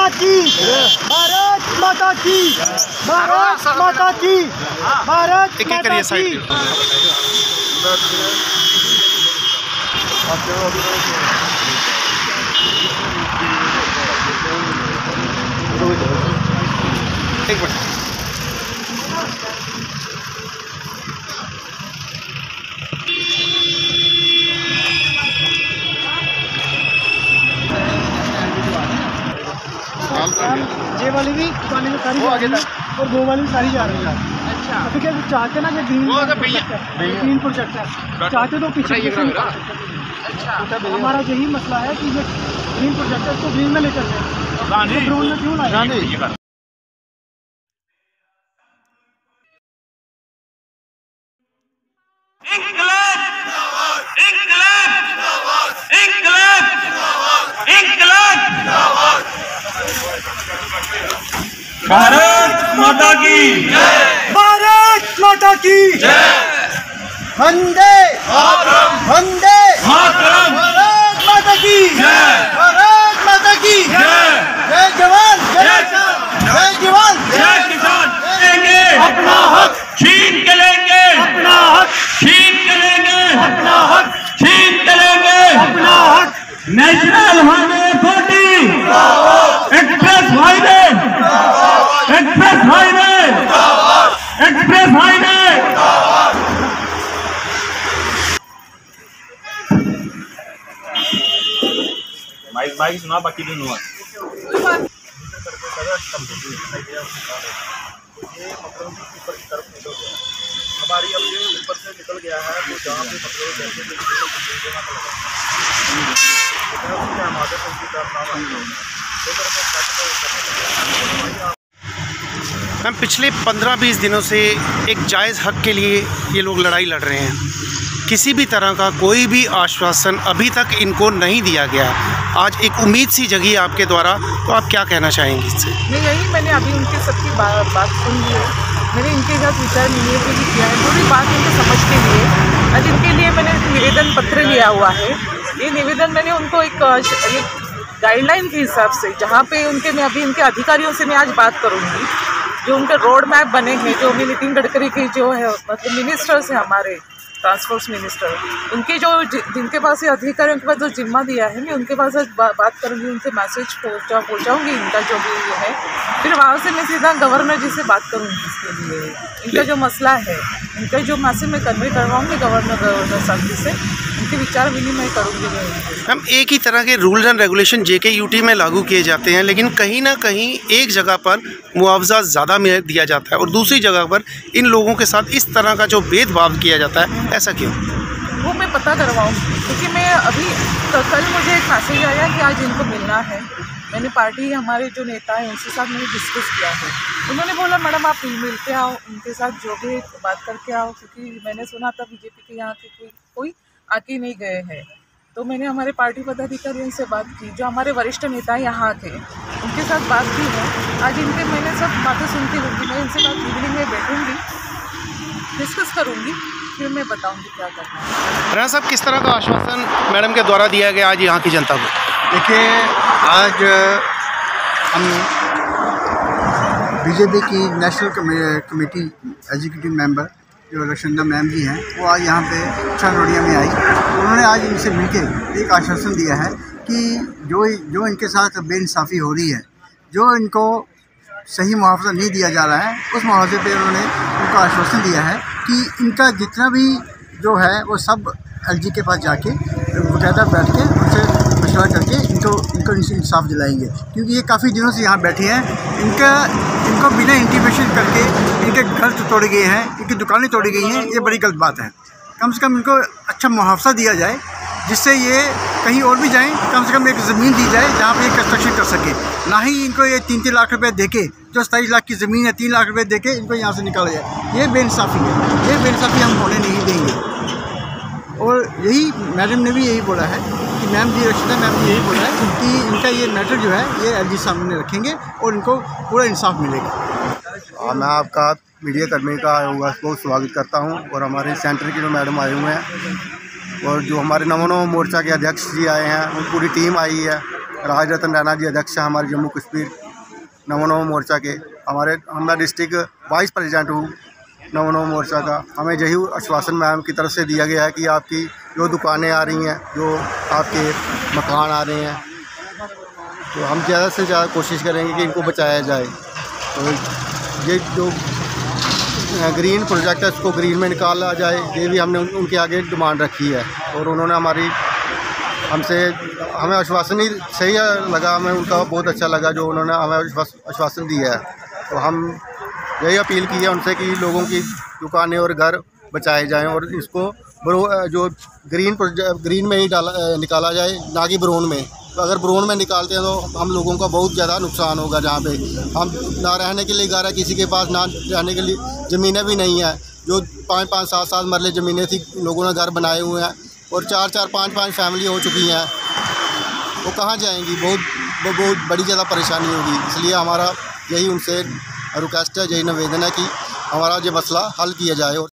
माता की, भारत माता की, भारत माता की, भारत माता की। एक मिनट। ये वाली भी दुकानें में सारी आगे तक और वो वाली भी सारी जा रही है। अच्छा, अभी क्या चाहते ना कि ग्रीन प्रोजेक्ट है, चाहते तो पीछे। अच्छा, हमारा यही मसला है कि ये ग्रीन प्रोजेक्ट है, इसको ग्रीन में लेकर जाए, ब्राउन में क्यों लाए? भारत माता की जय, भारत माता की जय, वंदे वंदे मातरम, भारत माता की जय, भारत माता की जय, जय जवान जय किसान, जय जवान जय किसान लेंगे अपना हक, छीन के लेंगे अपना हक, छीन के लेंगे अपना हक, छीन के लेंगे अपना हक। National highway 40, express highway, express highway, express highway. Mic सुना, बाकी नहीं हुआ। हमारी अब ये ऊपर से निकल गया है, तो जहाँ पे मतलब मैम, पिछले 15-20 दिनों से एक जायज़ हक के लिए ये लोग लड़ाई लड़ रहे हैं। किसी भी तरह का कोई भी आश्वासन अभी तक इनको नहीं दिया गया। आज एक उम्मीद सी जगी आपके द्वारा, तो आप क्या कहना चाहेंगे इससे? यही मैंने अभी उनके सबकी बात सुन ली है। मैंने इनके साथ विचार विनिमय भी किया है, पूरी बात उनको समझ के लिए आज इनके लिए मैंने निवेदन पत्र लिया हुआ है। ये निवेदन मैंने उनको एक गाइडलाइन के हिसाब से, जहाँ पे उनके मैं अभी उनके अधिकारियों से मैं आज बात करूँगी, जो उनके रोड मैप बने हैं, जो नितिन गडकरी के जो है मतलब मिनिस्टर्स हैं हमारे ट्रांसपोर्ट मिनिस्टर, उनके जो जिनके पास ये अधिकारियों के पास जो जिम्मा दिया है, मैं उनके पास बात करूँगी, उनसे मैसेज पहुँचाऊँगी इनका जो भी ये है। फिर वहाँ से मैं सीधा गवर्नर जी से बात करूँगी इसके लिए, इनका जो मसला है, इनका जो मैसेज मैं कन्वे करवाऊँगी गवर्नर साहब जी से, उनके विचार विनिमय करूँगी। हम एक ही तरह के रूल्स एंड रेगुलेशन JKUT में लागू किए जाते हैं, लेकिन कहीं ना कहीं एक जगह पर मुआवजा ज़्यादा में दिया जाता है और दूसरी जगह पर इन लोगों के साथ इस तरह का जो भेदभाव किया जाता है, ऐसा क्यों? वो मैं पता करवाऊँगी, क्योंकि मैं अभी कल मुझे एक मैसेज आया कि आज इनको मिलना है। मैंने पार्टी हमारे जो नेता हैं उनके साथ मैंने डिस्कस किया है। उन्होंने बोला मैडम आप मिलते आओ, उनके साथ जो भी बात करके आओ, क्योंकि मैंने सुना था बीजेपी के यहाँ के कोई आके नहीं गए हैं। तो मैंने हमारे पार्टी पदाधिकारियों से बात की, जो हमारे वरिष्ठ नेता यहाँ थे, उनके साथ बात की है। आज इनके मैंने सब बातें सुनती रहूँगी, मैं इनसे बात इवनिंग में बैठूँगी, डिस्कस करूँगी, फिर मैं बताऊँगी क्या करना है। राणा साहब, किस तरह का आश्वासन मैडम के द्वारा दिया गया आज यहाँ की जनता को? देखिए, आज हम बीजेपी की नेशनल कमेटी एग्जीक्यूटिव मेंबर जो रक्षंदा मैम जी हैं, वो आज यहाँ पे छानोड़िया में आई। उन्होंने आज इनसे मिलकर एक आश्वासन दिया है कि जो इनके साथ बेइंसाफ़ी हो रही है, जो इनको सही मुआवजा नहीं दिया जा रहा है, उस मुआवजे पे उन्होंने उनको आश्वासन दिया है कि इनका जितना भी जो है वो सब LG के पास जाके बाकायदा बैठ के उनसे मशवरा करके इनको इंसाफ दिलाएंगे। क्योंकि ये काफ़ी दिनों से यहाँ बैठे हैं, इनको बिना इंटीमेशन करके इनके घर तोड़े गए हैं, इनकी दुकानें तोड़ी गई हैं। ये बड़ी गलत बात है। कम से कम इनको अच्छा मुआवजा दिया जाए, जिससे ये कहीं और भी जाएं। कम से कम एक ज़मीन दी जाए जहाँ पे ये कंस्ट्रक्शन कर सके, ना ही इनको ये 3-3 लाख रुपए देके, जो 27 लाख की ज़मीन है 3 लाख रुपए देके इनको यहाँ से निकाला जाए। ये बेइंसाफ़ी है, ये बेइंसाफ़ी हम होने नहीं देंगे। और यही मैडम ने भी यही बोला है कि मैम जी, रक्षिता मैम ने यही बोला है कि इनका ये मैटर जो है ये LG सामने रखेंगे और इनको पूरा इंसाफ मिलेगा। मैं आपका मीडिया कर्मी का बहुत स्वागत करता हूं, और हमारे सेंटर के जो मैडम आए हुए हैं, और जो हमारे नमो मोर्चा के अध्यक्ष जी आए हैं, वो पूरी टीम आई है राज रतन रैना जी अध्यक्ष हैं हमारे जम्मू कश्मीर नवो मोर्चा के। मैं डिस्ट्रिक्ट वाइस प्रेसिडेंट हूँ नवो मोर्चा का। हमें यही आश्वासन मैम की तरफ से दिया गया है कि आपकी जो दुकानें आ रही हैं, जो आपके मकान आ रहे हैं, तो हम ज़्यादा से ज़्यादा कोशिश करेंगे कि इनको बचाया जाए। तो ये जो ग्रीन प्रोजेक्ट है इसको ग्रीन में निकाला जाए, ये भी हमने उनके आगे डिमांड रखी है। और उन्होंने हमें आश्वासन ही सही लगा, हमें उनका बहुत अच्छा लगा जो उन्होंने हमें आश्वासन दिया है। तो हम यही अपील की है उनसे कि लोगों की दुकानें और घर बचाए जाएं और इसको जो ग्रीन में ही निकाला जाए, ना कि ब्राउन में। तो अगर ब्राउन में निकालते हैं तो हम लोगों का बहुत ज़्यादा नुकसान होगा। जहाँ पे हम ना रहने के लिए घर है किसी के पास, ना रहने के लिए ज़मीनें भी नहीं हैं। जो 5-5, 7-7 मरले ज़मीनें थी, लोगों ने घर बनाए हुए हैं और 4-4, 5-5 फैमिली हो चुकी हैं। वो कहाँ जाएंगी? बहुत बड़ी ज़्यादा परेशानी होगी। इसलिए हमारा यही उनसे रिक्वेस्ट है, यही निवेदन है कि हमारा ये मसला हल किया जाए।